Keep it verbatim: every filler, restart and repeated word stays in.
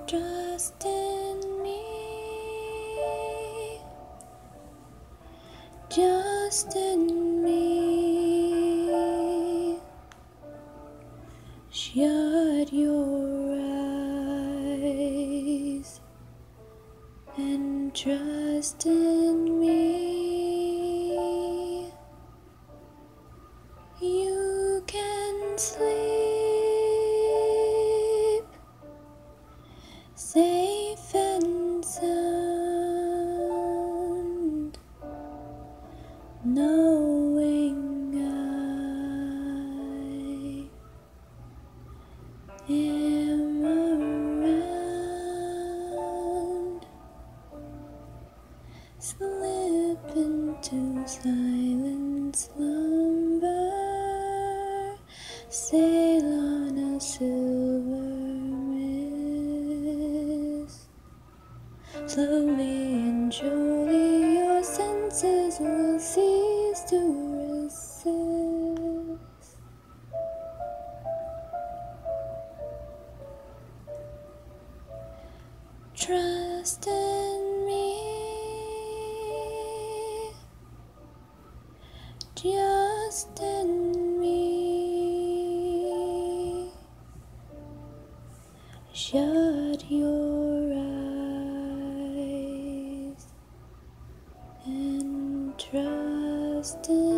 Trust in me, just in me. Shut your eyes and trust in me. You can sleep safe and sound, knowing I am around. Slip into silent slumber, sail on a silver mist. Slowly and surely your senses will cease to resist. Trust in me, just in me. Shut your eyes and trust in